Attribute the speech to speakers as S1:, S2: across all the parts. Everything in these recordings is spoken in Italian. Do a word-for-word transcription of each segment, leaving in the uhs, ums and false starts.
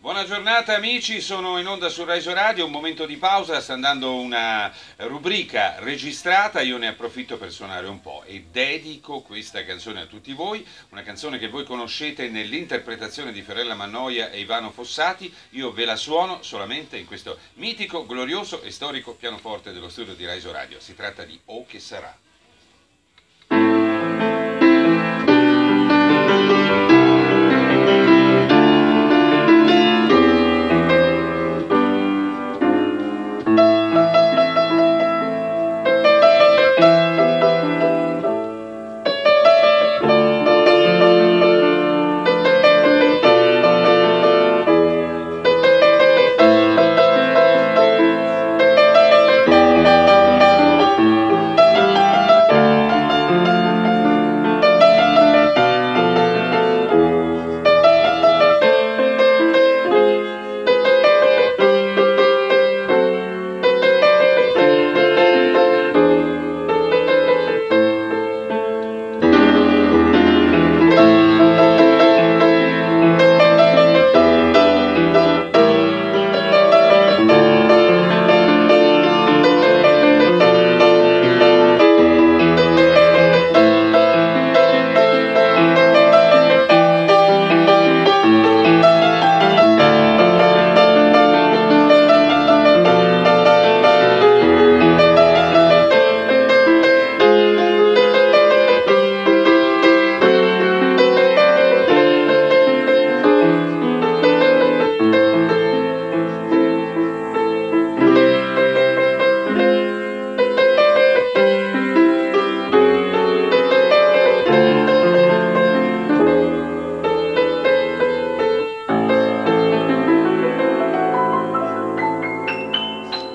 S1: Buona giornata amici, sono in onda su Rai Radio, un momento di pausa, sta andando una rubrica registrata, io ne approfitto per suonare un po' e dedico questa canzone a tutti voi, una canzone che voi conoscete nell'interpretazione di Fiorella Mannoia e Ivano Fossati, io ve la suono solamente in questo mitico, glorioso e storico pianoforte dello studio di Rai Radio, si tratta di O che sarà.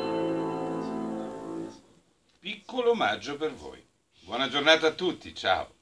S1: Piccolo omaggio per voi. Buona giornata a tutti, ciao!